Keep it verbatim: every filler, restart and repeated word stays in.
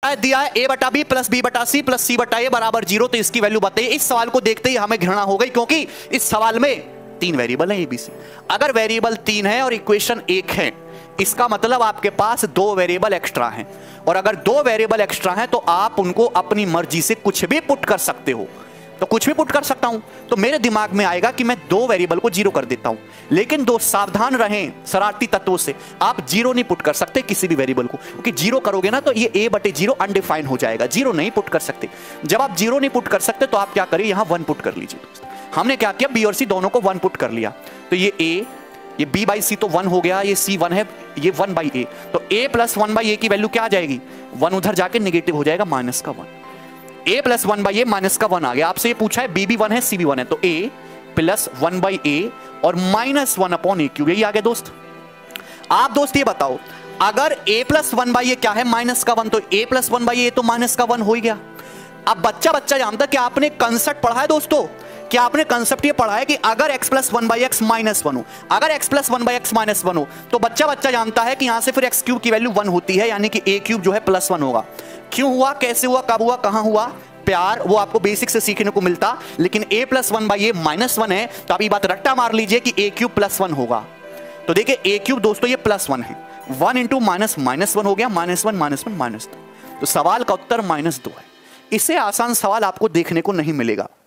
शायद दिया है ए बटा बी प्लस बी बटा सी प्लस सी बटा ए बराबर जीरो, तो इसकी वैल्यू बताइए। इस सवाल को देखते ही हमें घृणा हो गई, क्योंकि इस सवाल में तीन वेरिएबल है एबीसी। अगर वेरिएबल तीन है और इक्वेशन एक है, इसका मतलब आपके पास दो वेरिएबल एक्स्ट्रा हैं, और अगर दो वेरिएबल एक्स्ट्रा हैं तो आप उनको अपनी मर्जी से कुछ भी पुट कर सकते हो। तो कुछ भी पुट कर सकता हूं, तो मेरे दिमाग में आएगा कि मैं दो वेरिएबल को जीरो कर देता हूं। लेकिन दोस्त सावधान रहें शरारती तत्वों से, आप जीरो नहीं पुट कर सकते किसी भी वेरिएबल को, क्योंकि जीरो करोगे ना तो ये ए बटे जीरो अनडिफाइन हो जाएगा, जीरो नहीं पुट कर सकते। जब आप जीरो नहीं पुट कर सकते तो आप क्या करिए, यहां वन पुट कर लीजिए दोस्त। हमने क्या किया, बी और सी दोनों को वन पुट कर लिया, तो ये ए, ये b बाई सी तो वन हो गया, ये c वन है, ये वन बाई ए, तो a plus one by A की वैल्यू क्या आ जाएगी, वन उधर जाके नेगेटिव हो जाएगा, माइनस का one. a plus one by A minus का वन आ गया। आपसे ये पूछा है b भी वन है c भी वन है, तो a plus one by A और minus one upon A cube, यही आ गया दोस्त। आप दोस्त ये बताओ, अगर a plus one by A क्या है, माइनस का वन, तो a plus one by A तो माइनस का वन हो ही गया। अब बच्चा बच्चा जानता कि आपने कंसेप्ट पढ़ा है दोस्तों, क्या आपने कंसेप्ट ये पढ़ा है कि अगर x plus one by X minus one हो, अगर x plus one by X minus one हो, तो बच्चा बच्चा जानता है कि यहां से फिर एक्स क्यूब की वैल्यू वन होती है, यानी कि a क्यूब जो है प्लस वन होगा। क्यों हुआ, कैसे हुआ, कब हुआ, कहां हुआ, प्यार वो आपको बेसिक से सीखने को मिलता। लेकिन a plus one by A minus one है, तो आप ये बात रट्टा मार लीजिए कि a क्यूब प्लस वन होगा। तो देखिए a क्यूब दोस्तों ये प्लस वन है, one into minus minus one हो गया, minus one minus one minus दो, तो सवाल का उत्तर माइनस दो है। इससे आसान सवाल आपको देखने को नहीं मिलेगा।